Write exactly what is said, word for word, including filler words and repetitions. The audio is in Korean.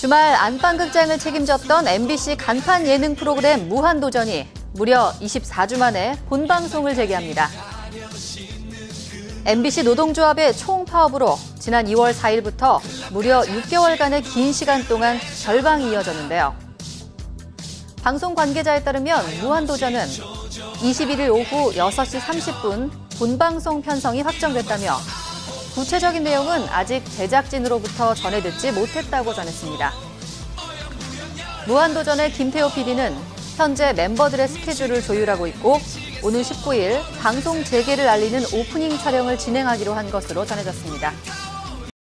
주말 안방극장을 책임졌던 엠비씨 간판 예능 프로그램 무한도전이 무려 이십사 주 만에 본방송을 재개합니다. 엠비씨 노동조합의 총파업으로 지난 이월 사일부터 무려 육 개월간의 긴 시간 동안 결방이 이어졌는데요. 방송 관계자에 따르면 무한도전은 이십일일 오후 여섯 시 삼십 분 본방송 편성이 확정됐다며 구체적인 내용은 아직 제작진으로부터 전해 듣지 못했다고 전했습니다. 무한도전의 김태호 피디는 현재 멤버들의 스케줄을 조율하고 있고 오는 십구일 방송 재개를 알리는 오프닝 촬영을 진행하기로 한 것으로 전해졌습니다.